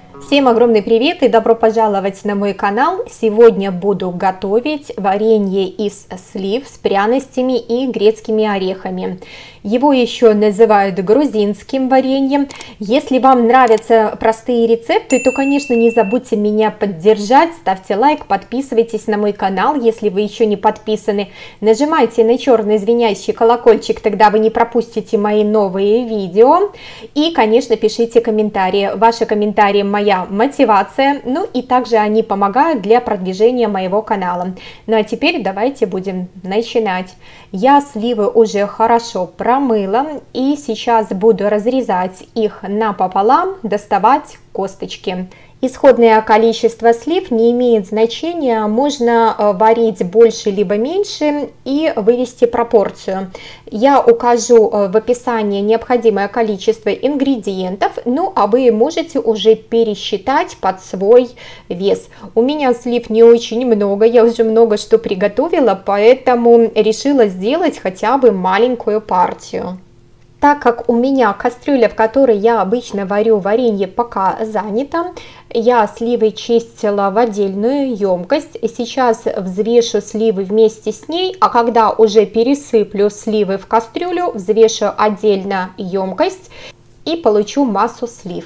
Всем огромный привет и добро пожаловать на мой канал. Сегодня буду готовить варенье из слив с пряностями и грецкими орехами. Его еще называют грузинским вареньем. Если вам нравятся простые рецепты, то, конечно, не забудьте меня поддержать. Ставьте лайк, подписывайтесь на мой канал, если вы еще не подписаны. Нажимайте на черный звенящий колокольчик, тогда вы не пропустите мои новые видео. И, конечно, пишите комментарии. Ваши комментарии моя мотивация, ну и также они помогают для продвижения моего канала. Ну а теперь давайте будем начинать. Я сливы уже хорошо промыла и сейчас буду разрезать их напополам, доставать косточки. Исходное количество слив не имеет значения, можно варить больше либо меньше и вывести пропорцию. Я укажу в описании необходимое количество ингредиентов, ну а вы можете уже пересчитать под свой вес. У меня слив не очень много, я уже много что приготовила, поэтому решила сделать хотя бы маленькую партию. Так как у меня кастрюля, в которой я обычно варю варенье, пока занята, я сливы чистила в отдельную емкость. Сейчас взвешу сливы вместе с ней, а когда уже пересыплю сливы в кастрюлю, взвешу отдельно емкость и получу массу слив.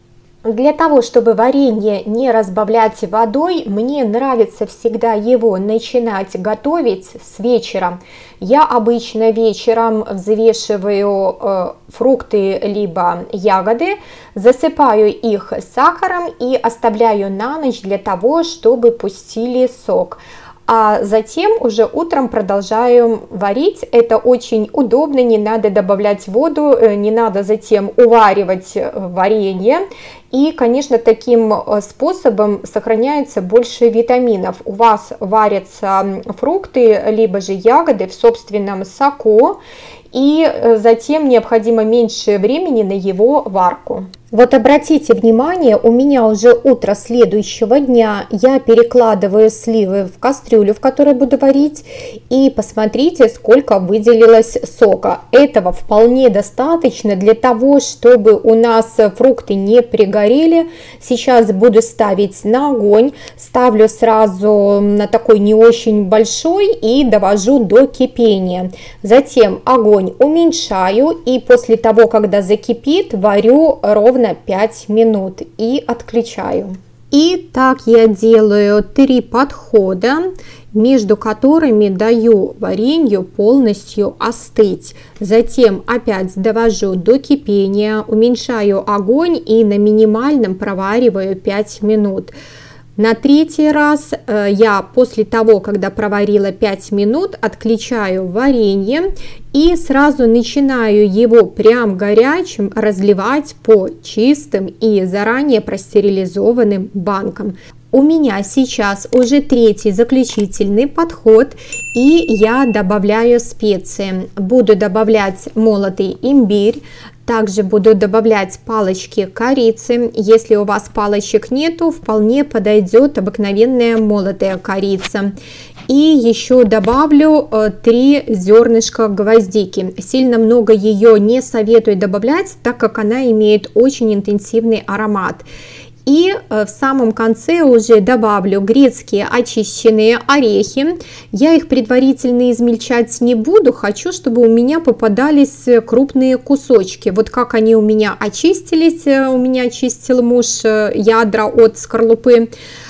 Для того, чтобы варенье не разбавлять водой, мне нравится всегда его начинать готовить с вечера. Я обычно вечером взвешиваю фрукты либо ягоды, засыпаю их сахаром и оставляю на ночь для того, чтобы пустили сок. А затем уже утром продолжаю варить. Это очень удобно, не надо добавлять воду, не надо затем уваривать варенье. И, конечно, таким способом сохраняется больше витаминов. У вас варятся фрукты, либо же ягоды в собственном соку, и затем необходимо меньше времени на его варку. Вот обратите внимание, у меня уже утро следующего дня, я перекладываю сливы в кастрюлю, в которой буду варить, и посмотрите, сколько выделилось сока. Этого вполне достаточно для того, чтобы у нас фрукты не пригорели. Сейчас буду ставить на огонь, ставлю сразу на такой не очень большой и довожу до кипения. Затем огонь уменьшаю и после того, когда закипит, варю ровно 5 минут и отключаю. И так я делаю 3 подхода, между которыми даю варенью полностью остыть. Затем опять довожу до кипения, уменьшаю огонь и на минимальном провариваю 5 минут. На третий раз я после того, когда проварила 5 минут, отключаю варенье и сразу начинаю его прям горячим разливать по чистым и заранее простерилизованным банкам. У меня сейчас уже третий заключительный подход, и я добавляю специи. Буду добавлять молотый имбирь, также буду добавлять палочки корицы. Если у вас палочек нету, вполне подойдет обыкновенная молотая корица. И еще добавлю 3 зернышка гвоздики. Сильно много ее не советую добавлять, так как она имеет очень интенсивный аромат. И в самом конце уже добавлю грецкие очищенные орехи. Я их предварительно измельчать не буду, хочу, чтобы у меня попадались крупные кусочки. Вот как они у меня очистились, у меня очистил муж ядра от скорлупы.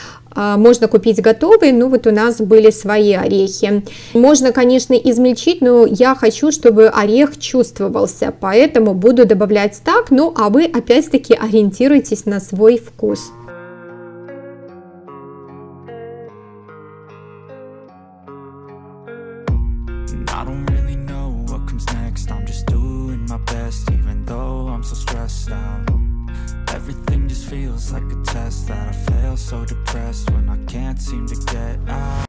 Можно купить готовые, но вот у нас были свои орехи. Можно, конечно, измельчить, но я хочу, чтобы орех чувствовался, поэтому буду добавлять так. Ну, а вы опять-таки ориентируйтесь на свой вкус. Everything just feels like a test that I fail, so depressed when I can't seem to get out.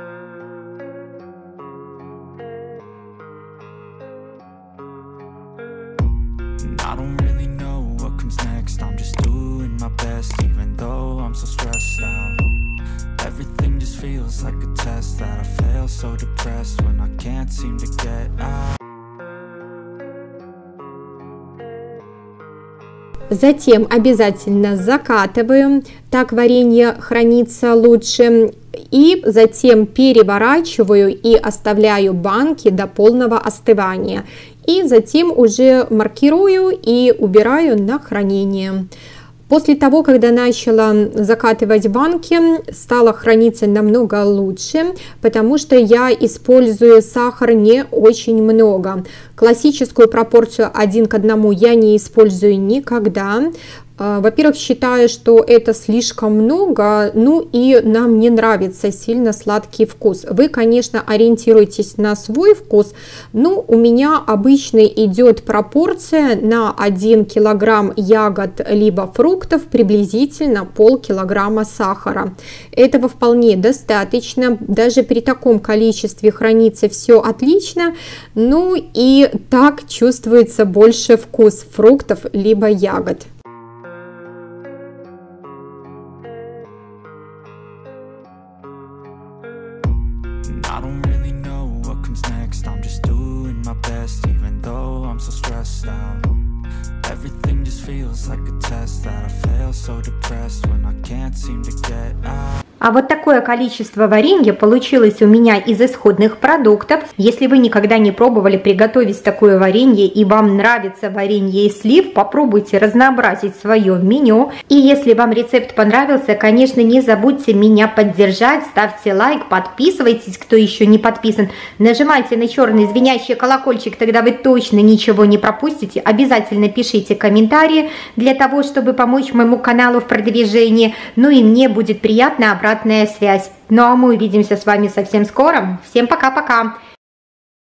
And I don't really know what comes next, I'm just doing my best even though I'm so stressed out. Everything just feels like a test that I fail, so depressed when I can't seem to get out. Затем обязательно закатываю, так варенье хранится лучше. И затем переворачиваю и оставляю банки до полного остывания. И затем уже маркирую и убираю на хранение. После того, когда начала закатывать банки, стало храниться намного лучше, потому что я использую сахар не очень много. Классическую пропорцию 1 к 1 я не использую никогда. Во-первых, считаю, что это слишком много, ну и нам не нравится сильно сладкий вкус. Вы, конечно, ориентируйтесь на свой вкус, но у меня обычно идет пропорция на 1 килограмм ягод либо фруктов приблизительно полкилограмма сахара. Этого вполне достаточно, даже при таком количестве хранится все отлично, ну и так чувствуется больше вкус фруктов либо ягод. I don't really know what comes next. I'm just doing my best, even though I'm so stressed out. Everything just feels like a test that I fail, so depressed when I can't seem to get out. А вот такое количество варенья получилось у меня из исходных продуктов. Если вы никогда не пробовали приготовить такое варенье и вам нравится варенье из слив, попробуйте разнообразить свое меню. И если вам рецепт понравился, конечно, не забудьте меня поддержать, ставьте лайк, подписывайтесь, кто еще не подписан, нажимайте на черный звенящий колокольчик, тогда вы точно ничего не пропустите. Обязательно пишите комментарии для того, чтобы помочь моему каналу в продвижении. Ну и мне будет приятно обратная связь. Ну а мы увидимся с вами совсем скоро. Всем пока-пока!